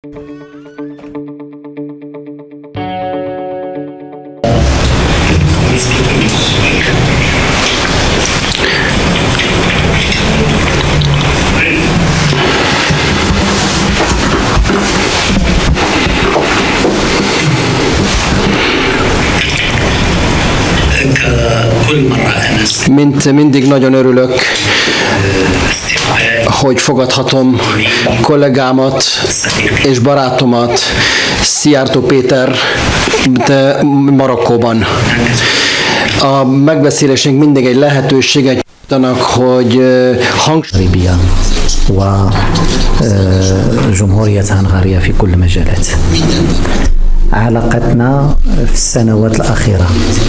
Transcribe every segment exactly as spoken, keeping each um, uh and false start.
Mint mindig nagyon örülök, hogy fogadhatom kollégámat és barátomat, Szijjártó Péter Marokkóban. A megbeszélésünk mindig egy lehetőséget nyújtanak, hogy hangsúlyozza وجمهورية هنغاريا في كل المجالات. علاقتنا في السنوات الأخيرة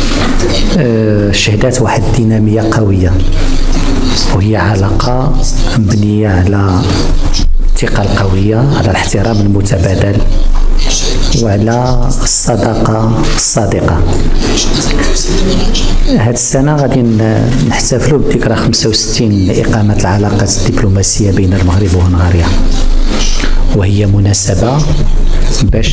شهدت واحد الدينامية قوية، وهي علاقة مبنية على الثقة القوية، على الاحترام المتبادل، وعلى الصداقة الصادقة. هذه السنة غادي نحتفلوا بذكرى خمسة وستين لإقامة العلاقات الدبلوماسية بين المغرب وهنغاريا، وهي مناسبة باش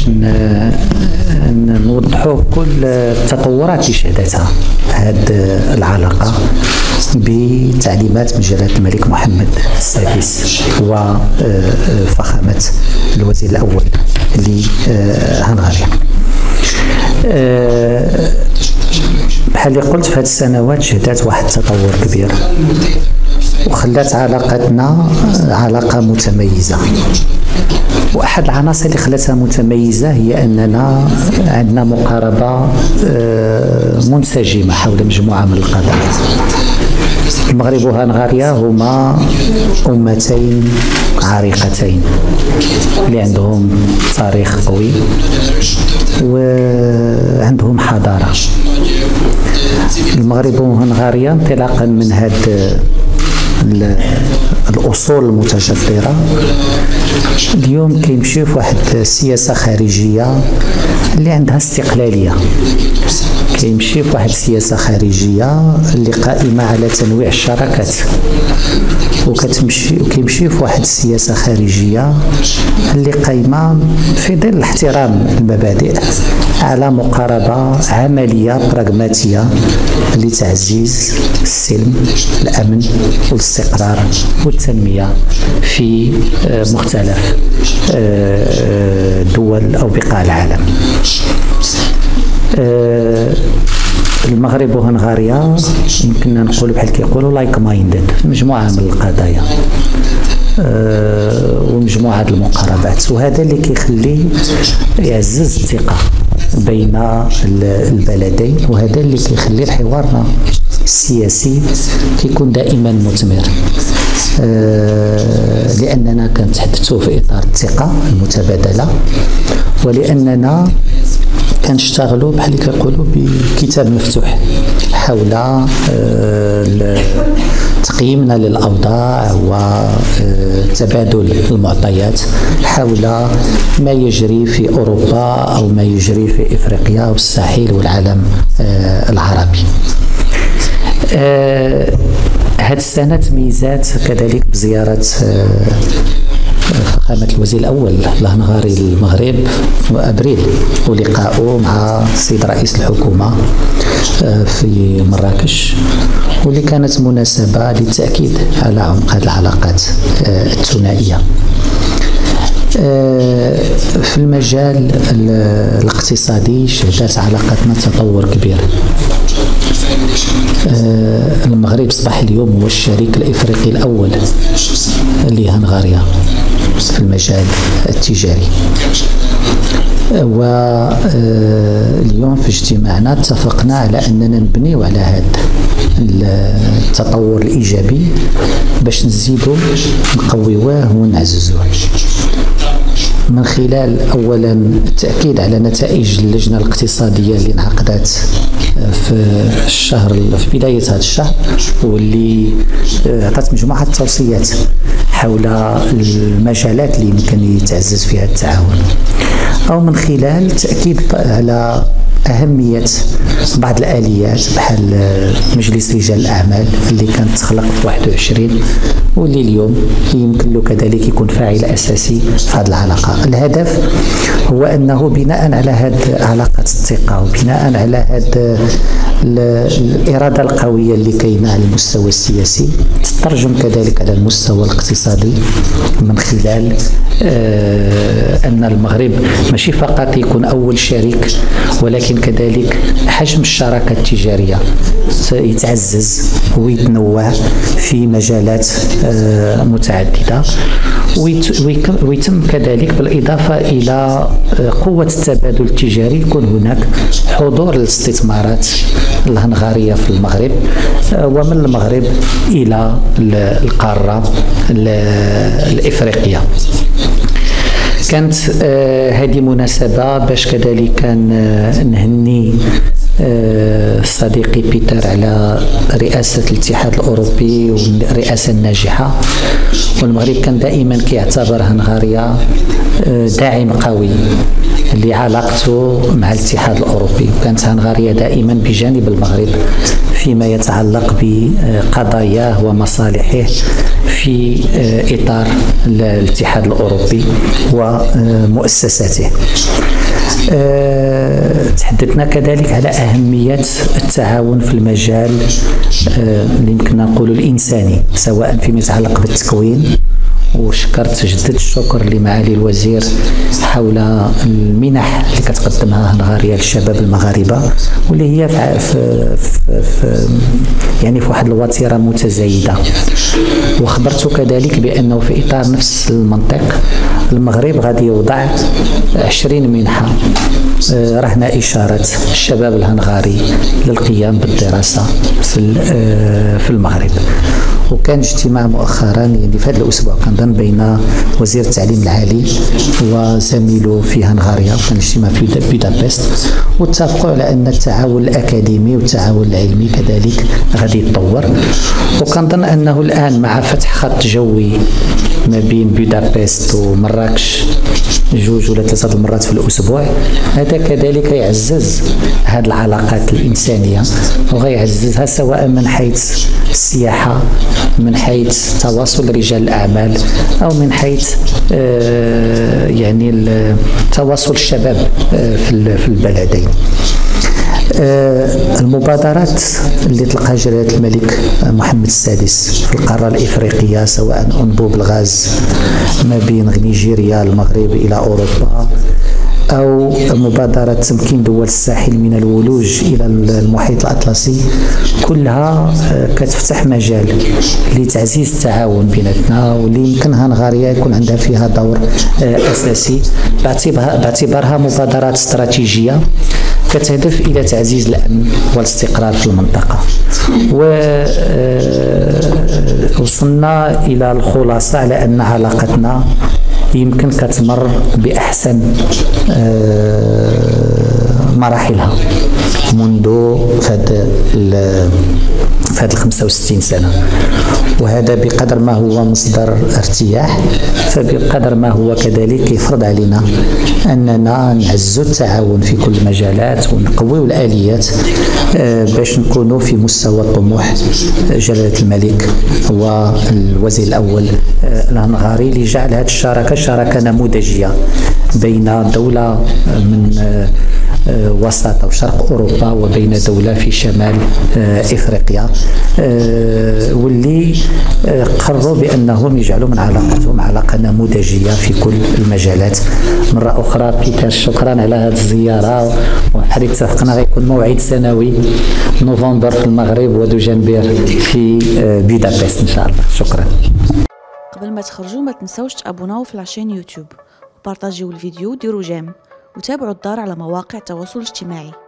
نوضحوا كل التطورات اللي شهدتها هذه العلاقة بتعليمات من جلالة الملك محمد السادس وفخامة الوزير الأول لهنغاريا. بحال اللي قلت في هذه السنوات شهدت واحد التطور كبير وخلات علاقتنا علاقة متميزة. واحد العناصر اللي خلاتها متميزة هي اننا عندنا مقاربة منسجمة حول مجموعة من القضايا. المغرب وهنغاريا هما أمتين عريقتين اللي عندهم تاريخ طويل وعندهم حضارة. المغرب وهنغاريا انطلاقا من هذا الأصول المتجذرة اليوم كيمشيو في واحد السياسة خارجية اللي عندها استقلالية، كيمشي في واحد السياسة خارجية اللي قائمة على تنويع الشراكات، وكتمشي وكيمشي في واحد السياسة خارجية اللي قائمة في ظل احترام المبادئ على مقاربة عملية براغماتية لتعزيز السلم، الأمن والاستقرار والتنمية في مختلف دول أو بقاع العالم. المغرب وهنغاريا يمكننا نقول بحال كيقولوا لايك مايندد في مجموعة من القضايا ومجموعة المقاربات، وهذا اللي كيخلي يعزز الثقة بين البلدين، وهذا اللي كيخلي حوارنا السياسي كيكون دائما مثمر، لأننا كنتحدثوا في إطار الثقة المتبادلة، ولأننا كنشتغلوا بحال اللي كيقولوا بكتاب مفتوح حول تقييمنا للأوضاع وتبادل المعطيات حول ما يجري في أوروبا أو ما يجري في إفريقيا والساحل والعالم العربي. هذه السنة تميزات كذلك بزيارة فخامة الوزير الأول لهنغاري المغرب وأبريل، ولقاؤه مع السيد رئيس الحكومة في مراكش، واللي كانت مناسبة للتأكيد على عمق هذه العلاقات الثنائية. في المجال الاقتصادي شهدت علاقتنا تطور كبير. المغرب أصبح اليوم هو الشريك الإفريقي الأول لهنغاريا في المجال التجاري، واليوم في اجتماعنا اتفقنا على أننا نبنيو على هذا التطور الإيجابي باش نزيدو نقويوه ونعززوه من خلال أولا التأكيد على نتائج اللجنة الاقتصادية اللي انعقدت في الشهر في بداية هذا الشهر، واللي عطت مجموعة التوصيات حول المجالات اللي يمكن يتعزز فيها التعاون، أو من خلال التأكيد على أهمية بعض الآليات بحال مجلس رجال الأعمال اللي كانت تخلق في واحد وعشرين واللي اليوم يمكن له كذلك يكون فاعل أساسي في هذه العلاقة. الهدف هو أنه بناء على هذه علاقة الثقة وبناء على هذه الإرادة القوية اللي كاينة على المستوى السياسي تترجم كذلك على المستوى الاقتصادي من خلال آه أن المغرب ماشي فقط يكون أول شريك ولكن كذلك حجم الشراكة التجارية يتعزز ويتنوع في مجالات آه متعددة، ويتم كذلك بالإضافة إلى قوة التبادل التجاري يكون هناك حضور الاستثمارات الهنغارية في المغرب ومن المغرب إلى القارة الإفريقية. كانت هذه مناسبة باش كذلك نهني صديقي بيتر على رئاسة الاتحاد الأوروبي والرئاسة الناجحة، والمغرب كان دائما كيعتبر هنغاريا داعم قوي لعلاقته مع الاتحاد الأوروبي، وكانت هنغاريا دائما بجانب المغرب فيما يتعلق بقضاياه ومصالحه في إطار الاتحاد الأوروبي ومؤسساته. أه تحدثنا كذلك على أهمية التعاون في المجال أه اللي يمكن نقول الإنساني، سواء فيما يتعلق بالتكوين، وشكرت جدد الشكر لمعالي الوزير حول المنح اللي كتقدمها هنغاريا للشباب المغاربه، واللي هي في, في, في يعني في واحد الوتيره متزايده. وخبرت كذلك بانه في اطار نفس المنطق المغرب غادي يوضع عشرين منحه رهن اشاره الشباب الهنغاري للقيام بالدراسه في في المغرب. وكان اجتماع مؤخرا يعني في هذا الاسبوع كنظن بين وزير التعليم العالي وزميله في هنغاريا، كان اجتماع في بودابست، واتفقوا على ان التعاون الاكاديمي والتعاون العلمي كذلك غادي يتطور. وكنظن انه الان مع فتح خط جوي ما بين بودابست ومراكش جوج ولا ثلاثه المرات في الاسبوع، هذا كذلك يعزز هذه العلاقات الانسانيه وغيعززها سواء من حيث السياحه، من حيث تواصل رجال الأعمال، أو من حيث آه يعني تواصل الشباب آه في البلدين. آه المبادرات اللي طلقها جلالة الملك محمد السادس في القارة الإفريقية، سواء أنبوب الغاز ما بين نيجيريا المغرب إلى أوروبا، أو مبادرة تمكين دول الساحل من الولوج إلى المحيط الأطلسي، كلها كتفتح مجال لتعزيز التعاون بيناتنا، واللي يمكن هنغاريا يكون عندها فيها دور أساسي باعتبارها مبادرات استراتيجية كتهدف إلى تعزيز الأمن والاستقرار في المنطقة. ووصلنا إلى الخلاصة على أن علاقتنا يمكن كتمر بأحسن مراحلها منذ فهاد فهاد الخمسة وستين سنة، وهذا بقدر ما هو مصدر ارتياح فبقدر ما هو كذلك يفرض علينا أننا نعزو التعاون في كل المجالات ونقويو الآليات باش نكونوا في مستوى طموح جلالة الملك والوزير الأول الهنغاري، لجعل هذه الشراكة شراكة نموذجية بين دولة من وسط أو شرق أوروبا وبين دولة في شمال إفريقيا، واللي قرروا بأنهم يجعلوا من علاقتهم علاقة نموذجية في كل المجالات. مرة أخرى بيتر شكرا على هذه الزيارة، وحريت اتفقنا غيكون موعد سنوي نوفمبر في المغرب ودجنبير في بودابست إن شاء الله. شكرا. قبل ما تخرجوا ما تنسوش تابوناو في لاشين يوتيوب وبارطاجيو الفيديو وديروا جيم وتابعوا الدار على مواقع التواصل الاجتماعي.